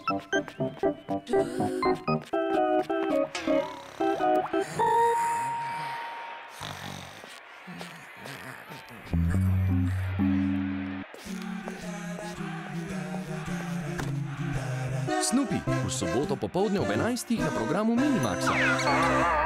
Snoopy, v soboto popoldne ob 11. na programu Minimaxa.